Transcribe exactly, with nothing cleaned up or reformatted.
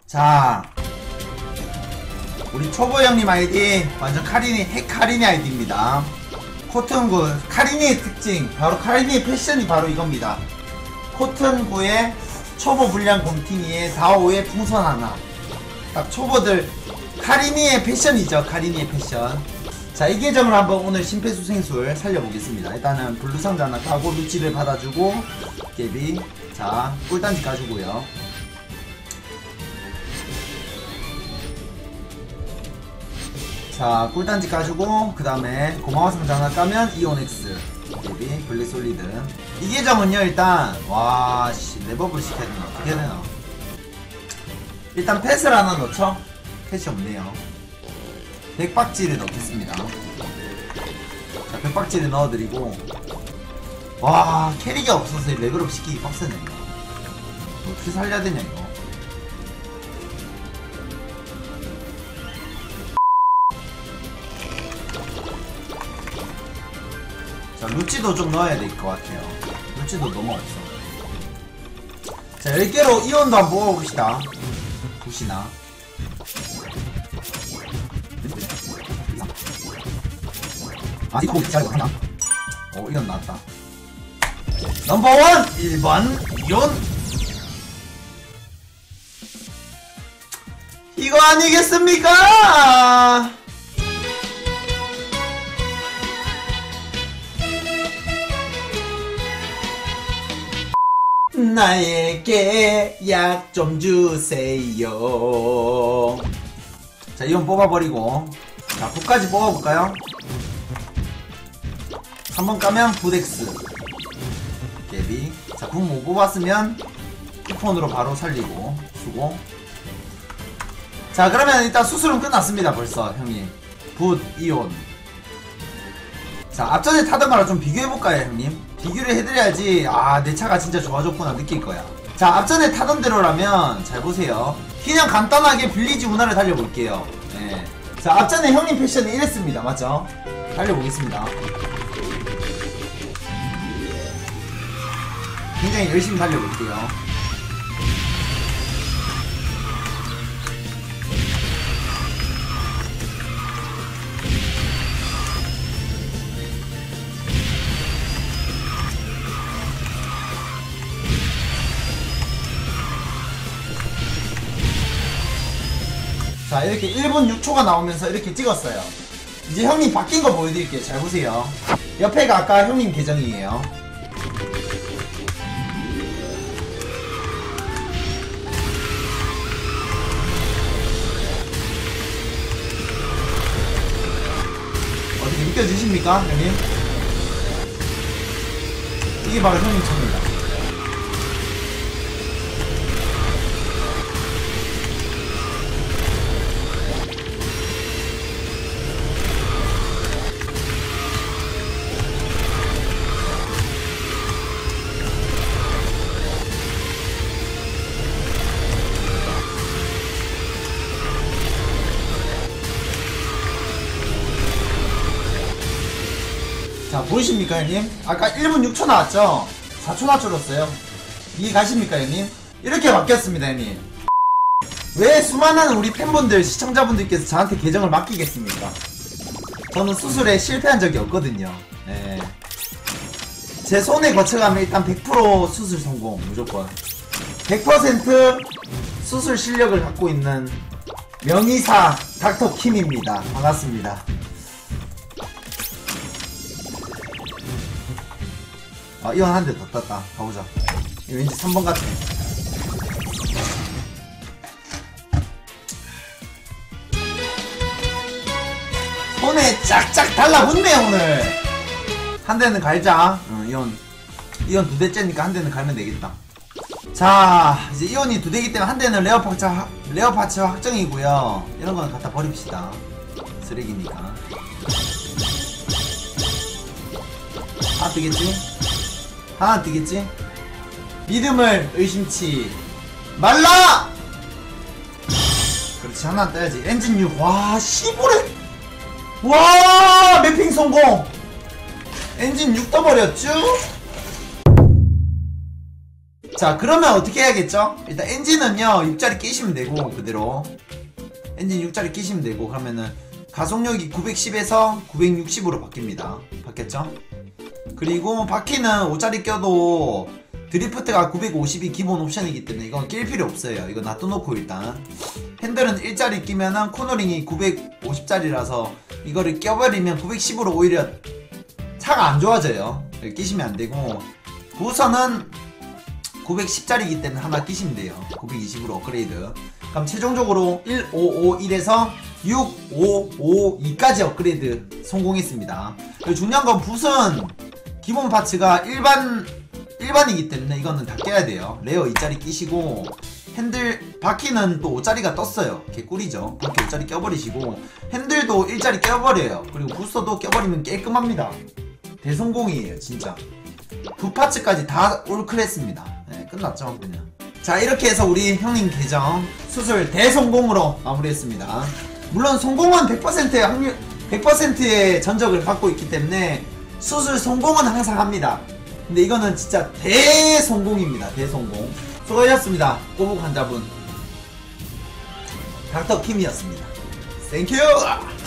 자, 우리 초보 형님 아이디 완전 카리니 핵 카리니 아이디입니다. 코튼구 카리니의 특징, 바로 카리니의 패션이 바로 이겁니다. 코튼구의 초보 불량 곰팅이의 다오의 풍선 하나. 딱 초보들 카리니의 패션이죠. 카리니의 패션. 자, 이 계정을 한번 오늘 심폐소생술 살려보겠습니다. 일단은 블루상자 하나 까고 루치를 받아주고 깨비. 자, 꿀단지 까주고요. 자, 꿀단지 까주고 그 다음에 고마워 상자 하나 까면 이온엑스 깨비 블랙솔리드. 이 계정은요 일단 와씨 레버블 시켜야 되나 어떻게 해야 되나. 일단 펫을 하나 넣죠. 펫이 없네요. 백박지를 넣겠습니다. 자, 백박지를 넣어드리고. 와, 캐릭이 없어서 레벨업 시키기 빡세네 이거. 어떻게 살려야 되냐 이거. 자, 루치도 좀 넣어야 될 것 같아요. 루치도 너무 없어. 자, 열 개로 이온도 한번 뽑아봅시다. 굿이나. 아, 이거 잘 하나? 어, 이건 나왔다. 넘버원! 일 번 이온. 이거 아니겠습니까? 나에게 약 좀 주세요. 자, 이건 뽑아버리고. 자, 붓까지 뽑아볼까요? 한 번 까면 붓엑스 깨비. 자, 붓 못 뽑았으면 쿠폰으로 바로 살리고 수고. 자, 그러면 일단 수술은 끝났습니다. 벌써 형님. 붓 이온. 자, 앞전에 타던 거랑 좀 비교해볼까요 형님? 비교를 해드려야지 아, 내 차가 진짜 좋아졌구나 느낄 거야. 자, 앞전에 타던 대로라면 잘 보세요. 그냥 간단하게 빌리지 운하를 달려볼게요. 네. 자, 앞전에 형님 패션이 이랬습니다. 맞죠? 달려보겠습니다. 굉장히 열심히 달려볼게요. 자, 이렇게 일 분 육 초가 나오면서 이렇게 찍었어요. 이제 형님 바뀐 거 보여드릴게요. 잘 보세요. 옆에가 아까 형님 계정이에요. 어떻게 느껴지십니까 형님? 이게 바로 형님 차입니다. 자, 보이십니까 형님? 아까 일 분 육 초 나왔죠? 사 초 낮춰줬어요. 이해 가십니까 형님? 이렇게 바뀌었습니다 형님. 왜 수많은 우리 팬분들 시청자분들께서 저한테 계정을 맡기겠습니까? 저는 수술에 실패한 적이 없거든요. 네. 제 손에 거쳐가면 일단 백 퍼센트 수술 성공 무조건. 백 퍼센트 수술 실력을 갖고 있는 명의사 닥터 킴입니다. 반갑습니다. 아, 이건 한 대 더 땄다. 가보자. 이거 왠지 삼 번 같아. 손에 짝짝 달라붙네 오늘. 한 대는 갈자. 어, 이온 이온 두 대째니까 한 대는 갈면 되겠다. 자, 이제 이온이 두 대기 때문에 한 대는 레어 파츠 레어 파츠 확정이고요. 이런 거는 갖다 버립시다. 쓰레기니까. 하나 뜨겠지? 하나 뜨겠지? 믿음을 의심치 말라! 그렇지, 하나 떠야지. 엔진 육. 와, 시보레! 와, 매핑 성공! 엔진 육 떠버렸죠? 자 그러면 어떻게 해야겠죠? 일단 엔진은요 육 자리 끼시면 되고 그대로 엔진 육 자리 끼시면 되고 그러면은 가속력이 구백십에서 구백육십으로 바뀝니다. 바뀌었죠? 그리고 바퀴는 오 자리 껴도 드리프트가 구백오십이 기본 옵션이기 때문에 이건 낄 필요 없어요. 이거 놔둬놓고 일단 핸들은 일 자리 끼면은 코너링이 구백오십 짜리라서 이거를 껴버리면 구백십으로 오히려 차가 안 좋아져요. 끼시면 안 되고 부서는 구백십 짜리이기 때문에 하나 끼시면 돼요. 구백이십으로 업그레이드. 그럼 최종적으로 천오백오십일에서 육천오백오십이까지 업그레이드 성공했습니다. 그리고 중요한 건 붓은 기본 파츠가 일반 일반이기 때문에 이거는 다 껴야 돼요. 레어 이 자리 끼시고 핸들 바퀴는 또 오 자리가 떴어요. 개꿀이죠. 바퀴 오 자리 껴버리시고 핸들도 일 자리 껴버려요. 그리고 부스터도 껴버리면 깔끔합니다. 대성공이에요 진짜. 두 파츠까지 다 올클했습니다. 네, 끝났죠 그냥. 자 이렇게 해서 우리 형님 계정 수술 대성공으로 마무리했습니다. 물론 성공은 백 퍼센트의 확률 백 퍼센트의 전적을 받고 있기 때문에 수술 성공은 항상 합니다. 근데 이거는 진짜 대성공입니다. 대성공. 수고하셨습니다. 꼬북 환자분 닥터 킴이었습니다. 땡큐.